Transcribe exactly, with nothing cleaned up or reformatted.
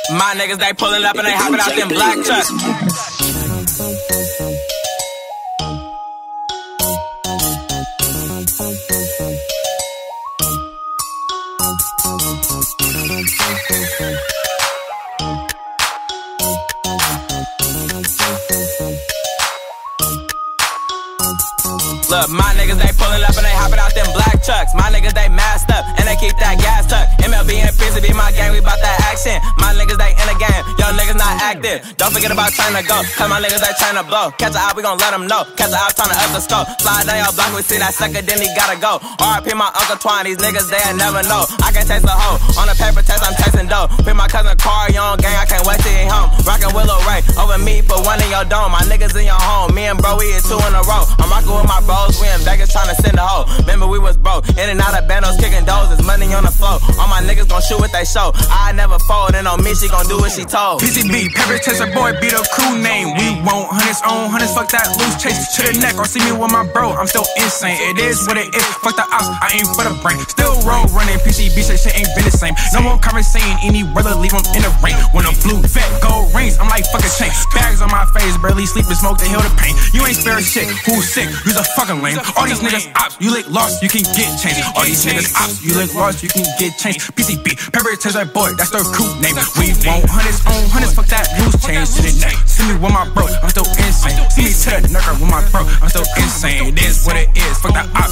My niggas, they pulling up and they hopping out them black trucks. Look, my niggas, they pulling up and they hopping out them black trucks. My niggas, they masked up and they keep that gas tucked. M L B and P C be my gang, we bout that action. My niggas, they in the game, yo niggas not active. Don't forget about trying to go, cause my niggas, they trying to blow. Catch a eye, we gon' let them know. Catch a eye, trying to up the scope. Fly down your block, we see that sucker, then he gotta go. R I P my Uncle Twine, these niggas, they'll never know. I can taste a hoe, on a paper test, I'm tasting dough. Pick my cousin Car, young gang, I can't wait till he home. Rockin' Willow Ray, over me, put one in your dome. My niggas in your home, me and bro, we hit two in a row. I'm rockin' with my bros, we in Vegas, tryna send a hoe. Remember we was broke, in and out of bandos, kicking dozes, money on the floor. All my niggas gon' shoot what they show. I never fold, and on me she gon' do what she told. P C B, Pepper Chaser boy, be the crew name. We want hundreds on hundreds, fuck that loose chase to the neck. Or see me with my bro, I'm still insane. It is what it is, fuck the ops, I ain't for the brain. Still roll running, P C B shit, shit ain't been the same. No more conversating, any brother leave him in the rain. When a blue fat gold rings, I'm like fucking chain. Bags on my face, barely sleep and smoke to heal the pain. You ain't spare shit, who's sick, you's a fucking lame. All these niggas ops, you lick lost, you can get changed. All these niggas ops, you lick lost, you can get changed. P C B, Pepper Chaser boy, that's their crew name. We want hundreds on hundreds, fuck that loose change to the neck. See me with my bro, I'm still insane. See me to the knucker with my bro, I'm still insane. It is what it is, fuck that ops.